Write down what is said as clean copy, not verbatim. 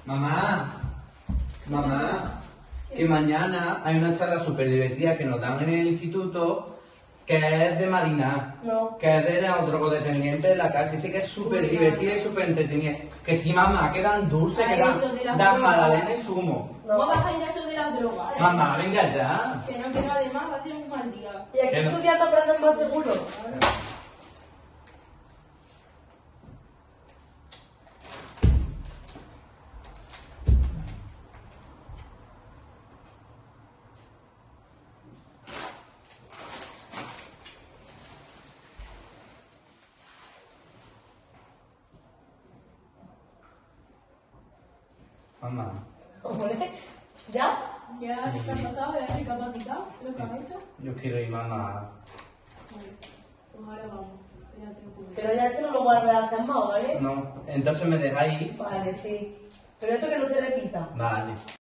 Mamá, mamá, que mañana hay una charla súper divertida que nos dan en el instituto que es de Marina, No. que es de los drogodependientes de la casa. Y sí que es súper divertida y súper entretenida. Que sí, mamá, que dan dulces, que Ay, eso de las dan drogas. magdalenas y zumo. No. ¿Cómo vas a ir a eso de las drogas? Mamá, venga ya. Que no además va a ser un mal día. Y aquí Que no. estudiando aprendes más seguro. Mamá. Hombre, ¿ya? ¿Ya te has pasado? ¿Ya has recapacitado lo que has hecho? Yo quiero ir, mamá. Vale, pues ahora vamos. Ya te lo puedo. Pero ya esto no lo vuelves a hacer más, ¿vale? No, entonces me dejáis ir. Vale, sí. Pero esto que no se repita. Vale.